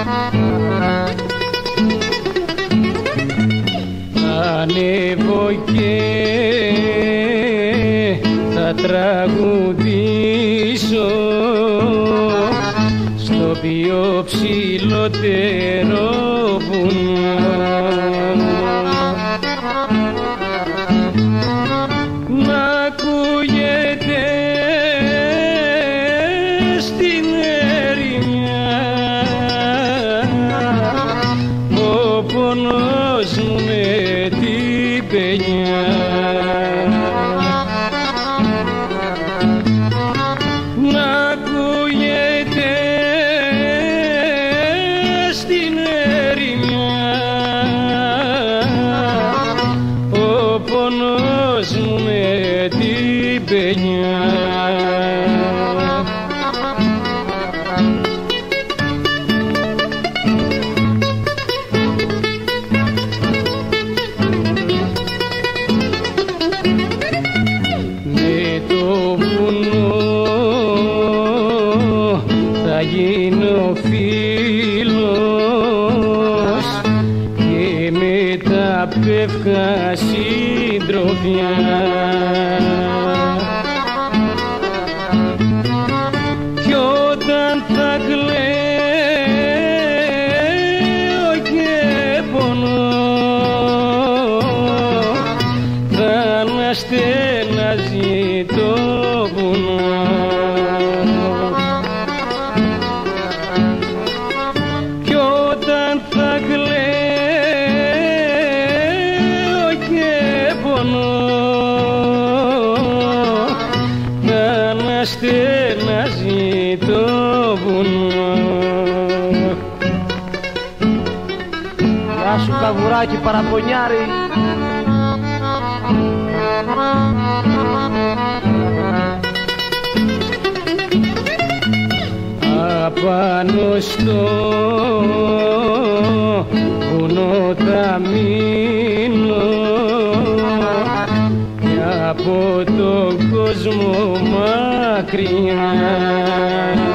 Ανέβω και θα τραγουδήσω στο πιο ψηλότερο βουνό. Να ακούγεται στην ερημιά ο πονός μου με την παινιά. Να ακούγεται στην ερημιά ο πονός μου με την παινιά. Με το βουνό θα γίνω φίλος και με τα πεύκα συντροφιά. Κι όταν θα κλαίω και πονώ θα αναστενάζει το βουνό. Κι όταν θα κλαίω και πονώ θα αναστενάζει το βουνό. Γεια σου Καβουράκη παραπονιάρη. Απάνω στο βουνό θα μείνω και από τον κόσμο μακριά.